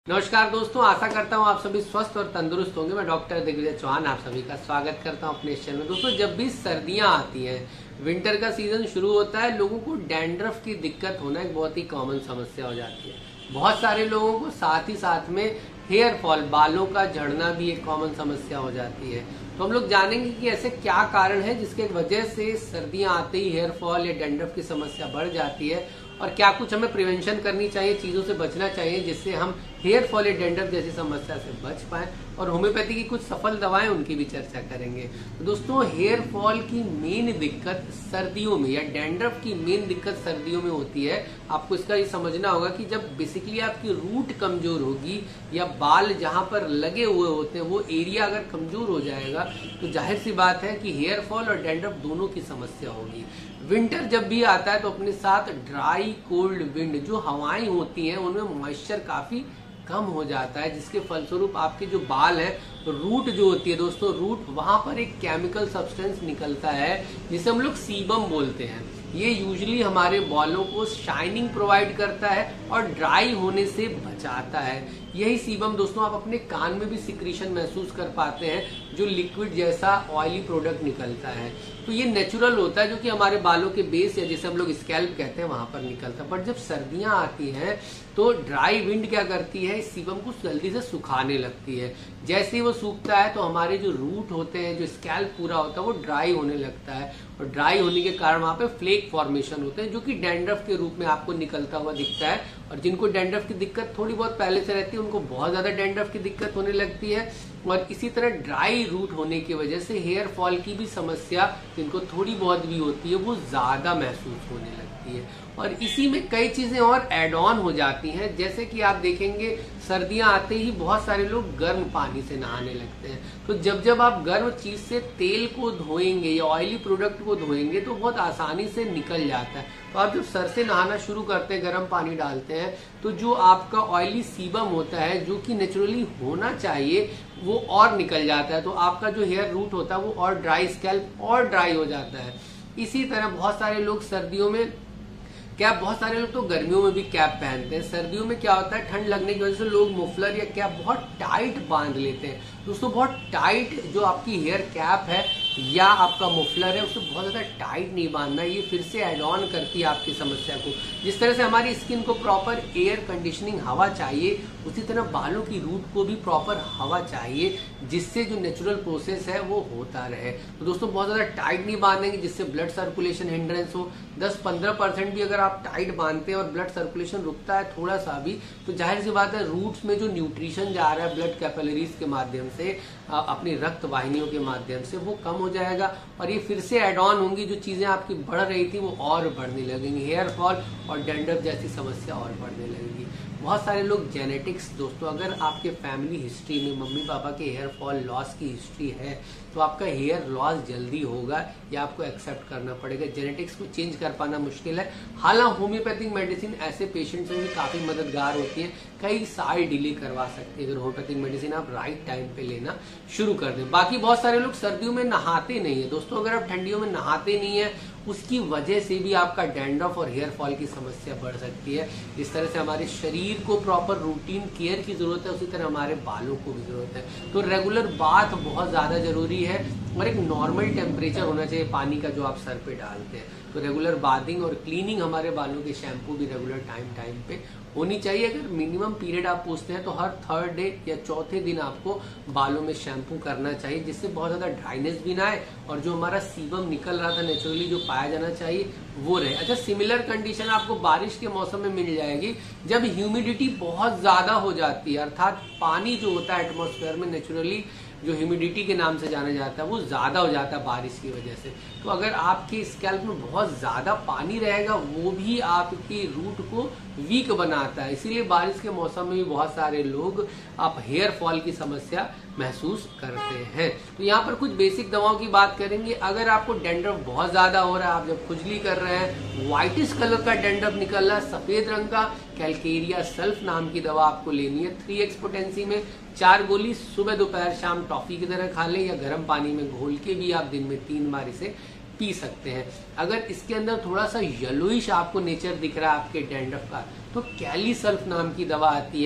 नमस्कार दोस्तों, आशा करता हूँ आप सभी स्वस्थ और तंदुरुस्त होंगे। मैं डॉक्टर दिग्विजय चौहान आप सभी का स्वागत करता हूँ अपने चैनल में। दोस्तों, जब भी सर्दियां आती हैं, विंटर का सीजन शुरू होता है, लोगों को डैंड्रफ की दिक्कत होना एक बहुत ही कॉमन समस्या हो जाती है। बहुत सारे लोगों को साथ ही साथ में हेयर फॉल, बालों का झड़ना भी एक कॉमन समस्या हो जाती है। तो हम लोग जानेंगे कि ऐसे क्या कारण है जिसके वजह से सर्दियां आते ही हेयर फॉल या डैंड्रफ की समस्या बढ़ जाती है, और क्या कुछ हमें प्रिवेंशन करनी चाहिए, चीजों से बचना चाहिए जिससे हम हेयर फॉल या डैंड्रफ जैसी समस्या से बच पाएं। और होम्योपैथी की कुछ सफल दवाएं, उनकी भी चर्चा करेंगे। तो दोस्तों, हेयर फॉल की मेन दिक्कत सर्दियों में या डैंड्रफ की मेन दिक्कत सर्दियों में होती है। आपको इसका ये समझना होगा कि जब बेसिकली आपकी रूट कमजोर होगी या बाल जहां पर लगे हुए होते हैं वो एरिया अगर कमजोर हो जाएगा तो जाहिर सी बात है कि हेयर फॉल और डैंड्रफ दोनों की समस्या होगी। विंटर जब भी आता है तो अपने साथ ड्राई कोल्ड विंड, जो हवाएं होती हैं उनमें मॉइस्चर काफी कम हो जाता है, जिसके फलस्वरूप आपके जो बाल है, तो रूट जो होती है दोस्तों, रूट वहां पर एक केमिकल सब्सटेंस निकलता है जिसे हम लोग सीबम बोलते हैं। ये यूजुअली हमारे बालों को शाइनिंग प्रोवाइड करता है और ड्राई होने से बचाता है। यही सीबम दोस्तों आप अपने कान में भी सिक्रीशन महसूस कर पाते हैं, जो लिक्विड जैसा ऑयली प्रोडक्ट निकलता है। तो ये नेचुरल होता है, जो कि हमारे बालों के बेस या जिसे हम लोग स्कैल्प कहते हैं वहां पर निकलता है। बट जब सर्दियां आती हैं तो ड्राई विंड क्या करती है, इस सीबम को जल्दी से सुखाने लगती है। जैसे ही वो सूखता है तो हमारे जो रूट होते हैं, जो स्कैल्प पूरा होता है, वो ड्राई होने लगता है, और ड्राई होने के कारण वहां पे फ्लेक फॉर्मेशन होते हैं, जो कि डैंड्रफ के रूप में आपको निकलता हुआ दिखता है। और जिनको डैंड्रफ की दिक्कत थोड़ी बहुत पहले से रहती है उनको बहुत ज्यादा डैंड्रफ की दिक्कत होने लगती है। और इसी तरह ड्राई रूट होने की वजह से हेयर फॉल की भी समस्या जिनको थोड़ी बहुत भी होती है वो ज्यादा महसूस होने लगती है। और इसी में कई चीजें और एड ऑन हो जाती हैं, जैसे कि आप देखेंगे सर्दियां आते ही बहुत सारे लोग गर्म पानी से नहाने लगते हैं। तो जब जब आप गर्म चीज से तेल को धोएंगे या ऑयली प्रोडक्ट को धोएंगे तो बहुत आसानी से निकल जाता है। तो आप जब सर से नहाना शुरू करते हैं, गर्म पानी डालते हैं, तो जो आपका ऑयली सीबम होता है, जो कि नेचुरली होना चाहिए, वो और निकल जाता है। तो आपका जो हेयर रूट होता है वो और ड्राई, स्कैल्प और ड्राई हो जाता है। इसी तरह बहुत सारे लोग सर्दियों में कैप, बहुत सारे लोग तो गर्मियों में भी कैप पहनते हैं। सर्दियों में क्या होता है, ठंड लगने की वजह से लोग मफलर या कैप बहुत टाइट बांध लेते हैं। दोस्तों, बहुत टाइट जो आपकी हेयर कैप है या आपका मफलर है उसे बहुत ज्यादा टाइट नहीं बांधना, ये फिर से एड ऑन करती है आपकी समस्या को। जिस तरह से हमारी स्किन को प्रॉपर एयर कंडीशनिंग हवा चाहिए, उसी तरह बालों की रूट को भी प्रॉपर हवा चाहिए, जिससे जो नेचुरल प्रोसेस है वो होता रहे। तो दोस्तों, बहुत ज्यादा टाइट नहीं बांधेंगे जिससे ब्लड सर्कुलेशन हिंड्रेंस हो। 10-15% भी अगर आप टाइट बांधते हैं और ब्लड सर्कुलेशन रुकता है थोड़ा सा भी, तो जाहिर सी बात है रूट्स में जो न्यूट्रिशन जा रहा है ब्लड कैपिलरीज के माध्यम से, अपनी रक्त वाहिनियों के माध्यम से, वो कम हो जाएगा। और ये फिर से एड ऑन होंगी, जो चीजें आपकी बढ़ रही थी वो और बढ़ने लगेंगी, हेयर फॉल और डैंड्रफ जैसी समस्या और बढ़ने लगेगी। बहुत सारे लोग जेनेटिक्स, दोस्तों अगर आपके फैमिली हिस्ट्री में मम्मी पापा के हेयर फॉल लॉस की हिस्ट्री है तो आपका हेयर लॉस जल्दी होगा, या आपको एक्सेप्ट करना पड़ेगा। जेनेटिक्स को चेंज कर पाना मुश्किल है। हालांकि होम्योपैथिक मेडिसिन ऐसे पेशेंट्स में भी काफी मददगार होती है, कई साल डिले करवा सकती है अगर होम्योपैथिक मेडिसिन आप राइट टाइम पे लेना शुरू कर दें। बाकी बहुत सारे लोग सर्दियों में नहाते नहीं है। दोस्तों, अगर आप ठंडियों में नहाते नहीं है, उसकी वजह से भी आपका डैंड्रफ और हेयर फॉल की समस्या बढ़ सकती है। जिस तरह से हमारे शरीर को प्रॉपर रूटीन केयर की जरूरत है, उसी तरह हमारे बालों को भी जरूरत है। तो रेगुलर बाथ बहुत ज्यादा जरूरी है, और एक नॉर्मल टेम्परेचर होना चाहिए पानी का जो आप सर पे डालते हैं। तो रेगुलर बाथिंग और क्लीनिंग, हमारे बालों के शैम्पू भी रेगुलर टाइम पे होनी चाहिए। अगर मिनिमम पीरियड आप पूछते हैं तो हर थर्ड डे या चौथे दिन आपको बालों में शैम्पू करना चाहिए, जिससे बहुत ज्यादा ड्राइनेस भी ना आए और जो हमारा सीबम निकल रहा था नेचुरली जो पाया जाना चाहिए वो रहे। अच्छा, सिमिलर कंडीशन आपको बारिश के मौसम में मिल जाएगी, जब ह्यूमिडिटी बहुत ज्यादा हो जाती है, अर्थात पानी जो होता है एटमॉस्फेयर में नेचुरली, जो ह्यूमिडिटी के नाम से जाना जाता है, वो ज्यादा हो जाता है बारिश की वजह से। तो अगर आपके स्कैल्प में बहुत ज्यादा पानी रहेगा, वो भी आपकी रूट को वीक बनाता है। इसीलिए बारिश के मौसम में भी बहुत सारे लोग आप हेयर फॉल की समस्या महसूस करते हैं। तो यहाँ पर कुछ बेसिक दवाओं की बात करेंगे। अगर आपको डैंड्रफ बहुत ज्यादा हो रहा है, आप जब खुजली कर रहे हैं, व्हाइटिश कलर का डैंड्रफ निकल रहा है, सफेद रंग का, कैलकेरिया सल्फ नाम की दवा आपको लेनी है। 3x पोटेंसी में 4 गोली सुबह दोपहर शाम टॉफी की तरह खा लें, या गर्म पानी में घोल के भी आप दिन में 3 बार इसे पी सकते हैं। अगर इसके अंदर थोड़ा सा येलोइश आपको नेचर दिख रहा है आपके डैंड्रफ का, तो कैली सल्फ नाम की दवा आती है,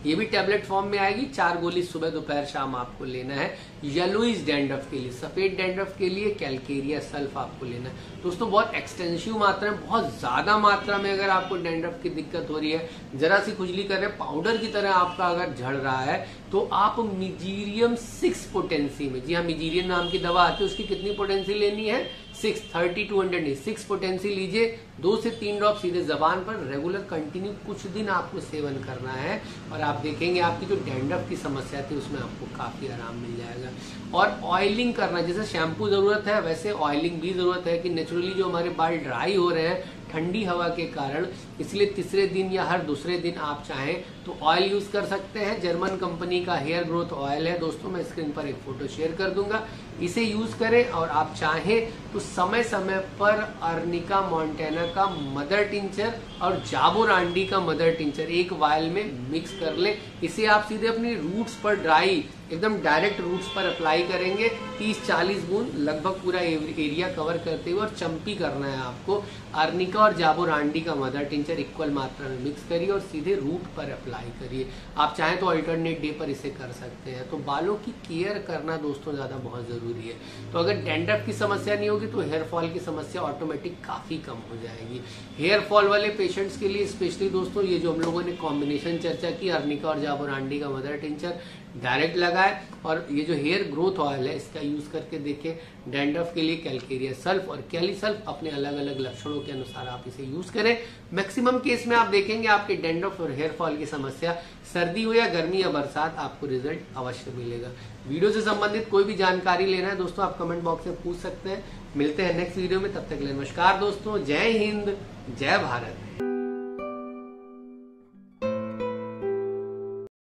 ये भी टेबलेट फॉर्म में आएगी, 4 गोली सुबह दोपहर शाम आपको लेना है। येलोइश डैंड्रफ के लिए, सफेद डैंड्रफ के लिए कैलकेरिया सल्फ आपको लेना है। दोस्तों बहुत एक्सटेंसिव मात्रा में, बहुत ज्यादा मात्रा में अगर आपको डैंड्रफ की दिक्कत हो रही है, जरा सी खुजली कर रहे, पाउडर की तरह आपका अगर झड़ रहा है, तो आप मिजीरियम 6 पोटेंसी में, जी हाँ मिजीरियम नाम की दवा आती है, उसकी कितनी पोटेंसी लेनी है 6, 30 to 100 नहीं, 6 पोटेंसी लीजिए, 2 से 3 ड्रॉप सीधे जबान पर रेगुलर कंटिन्यू कुछ दिन आपको सेवन करना है, और आप देखेंगे आपकी जो डैंड्रफ की समस्या थी उसमें आपको काफी आराम मिल जाएगा। और ऑयलिंग करना, जैसे शैम्पू जरूरत है वैसे ऑयलिंग भी जरूरत है, कि नेचुरली जो हमारे बाल ड्राई हो रहे हैं ठंडी हवा के कारण, इसलिए तीसरे दिन या हर दूसरे दिन आप चाहें तो ऑयल यूज कर सकते हैं। जर्मन कंपनी का हेयर ग्रोथ ऑयल है दोस्तों, मैं स्क्रीन पर एक फोटो शेयर कर दूंगा, इसे यूज करें। और आप चाहें तो समय समय पर अर्निका मॉन्टेना का मदर टिंचर और जाबोरांडी का मदर टिंचर एक वायल में मिक्स कर ले, इसे आप सीधे अपनी रूट्स पर ड्राई एकदम डायरेक्ट रूट्स पर अप्लाई करेंगे, 30-40 बूंद लगभग पूरा एरिया कवर करते हुए, और चंपी करना है आपको। अर्निका और जाबोरांडी का मदर टिंचर इक्वल मात्रा में मिक्स करिए और सीधे रूट पर अप्लाई करिए। आप चाहें तो अल्टरनेट डे पर इसे कर सकते हैं। तो बालों की केयर करना दोस्तों ज्यादा बहुत जरूरी है। तो अगर डैंड्रफ की समस्या नहीं होगी तो हेयर फॉल की समस्या ऑटोमेटिक काफी कम हो जाएगी। हेयर फॉल वाले पेशेंट्स के लिए स्पेशली दोस्तों ये जो हम लोगों ने कॉम्बिनेशन चर्चा की, अर्निका और जाबोरांडी का मदर टिंचर डायरेक्ट लगाए, और ये जो हेयर ग्रोथ ऑयल है इसका यूज करके देखें। डैंड्रफ के लिए कैलकेरिया सल्फ और कैली सल्फ, अपने अलग अलग लक्षणों के अनुसार आप इसे यूज करें। मैक्सिमम केस में आप देखेंगे आपके डैंड्रफ और हेयर फॉल की समस्या सर्दी हो या गर्मी या बरसात, आपको रिजल्ट अवश्य मिलेगा। वीडियो से संबंधित कोई भी जानकारी लेना है दोस्तों, आप कमेंट बॉक्स में पूछ सकते हैं। मिलते हैं नेक्स्ट वीडियो में, तब तक के लिए नमस्कार दोस्तों, जय हिंद, जय भारत।